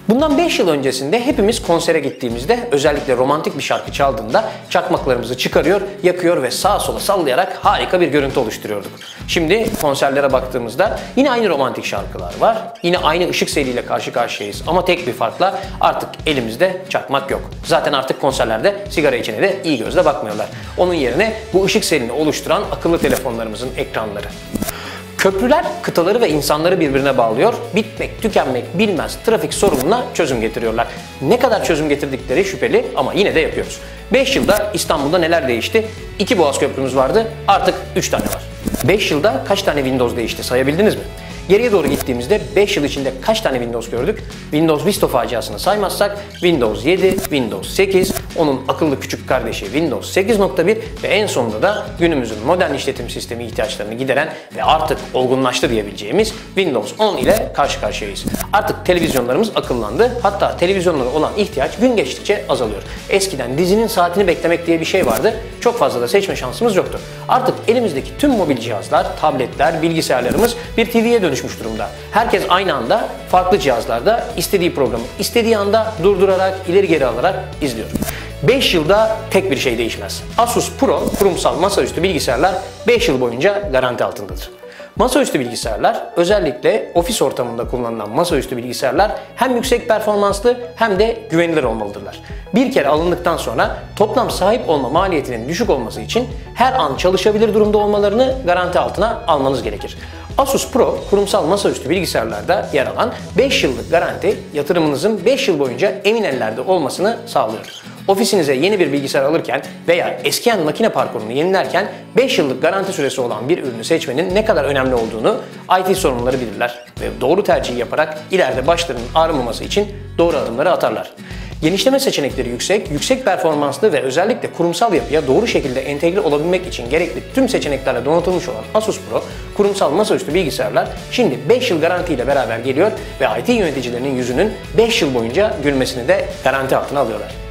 Bundan 5 yıl öncesinde hepimiz konsere gittiğimizde özellikle romantik bir şarkı çaldığında çakmaklarımızı çıkarıyor, yakıyor ve sağa sola sallayarak harika bir görüntü oluşturuyorduk. Şimdi konserlere baktığımızda yine aynı romantik şarkılar var, yine aynı ışık seliyle karşı karşıyayız ama tek bir farkla artık elimizde çakmak yok. Zaten artık konserlerde sigara içene de iyi gözle bakmıyorlar. Onun yerine bu ışık selini oluşturan akıllı telefonlarımızın ekranları. Köprüler kıtaları ve insanları birbirine bağlıyor, bitmek tükenmek bilmez trafik sorununa çözüm getiriyorlar. Ne kadar çözüm getirdikleri şüpheli ama yine de yapıyoruz. 5 yılda İstanbul'da neler değişti? 2 Boğaz Köprümüz vardı, artık 3 tane var. 5 yılda kaç tane Windows değişti sayabildiniz mi? Geriye doğru gittiğimizde 5 yıl içinde kaç tane Windows gördük? Windows Vista faciasını saymazsak Windows 7, Windows 8, onun akıllı küçük kardeşi Windows 8.1 ve en sonunda da günümüzün modern işletim sistemi ihtiyaçlarını gideren ve artık olgunlaştı diyebileceğimiz Windows 10 ile karşı karşıyayız. Artık televizyonlarımız akıllandı. Hatta televizyonlara olan ihtiyaç gün geçtikçe azalıyor. Eskiden dizinin saatini beklemek diye bir şey vardı. Çok fazla da seçme şansımız yoktu. Artık elimizdeki tüm mobil cihazlar, tabletler, bilgisayarlarımız bir TV'ye dönüşmüş durumda. Herkes aynı anda farklı cihazlarda istediği programı istediği anda durdurarak, ileri geri alarak izliyor. 5 yılda tek bir şey değişmez. Asus Pro kurumsal masaüstü bilgisayarlar 5 yıl boyunca garanti altındadır. Masaüstü bilgisayarlar, özellikle ofis ortamında kullanılan masaüstü bilgisayarlar hem yüksek performanslı hem de güvenilir olmalıdırlar. Bir kere alındıktan sonra toplam sahip olma maliyetinin düşük olması için her an çalışabilir durumda olmalarını garanti altına almanız gerekir. Asus Pro kurumsal masaüstü bilgisayarlarda yer alan 5 yıllık garanti yatırımınızın 5 yıl boyunca emin ellerde olmasını sağlıyor. Ofisinize yeni bir bilgisayar alırken veya eskiyen makine parkurunu yenilerken 5 yıllık garanti süresi olan bir ürünü seçmenin ne kadar önemli olduğunu IT sorumluları bilirler ve doğru tercihi yaparak ileride başlarının ağrımaması için doğru adımları atarlar. Genişleme seçenekleri yüksek performanslı ve özellikle kurumsal yapıya doğru şekilde entegre olabilmek için gerekli tüm seçeneklerle donatılmış olan Asus Pro kurumsal masaüstü bilgisayarlar şimdi 5 yıl garantiyle beraber geliyor ve IT yöneticilerinin yüzünün 5 yıl boyunca gülmesini de garanti altına alıyorlar.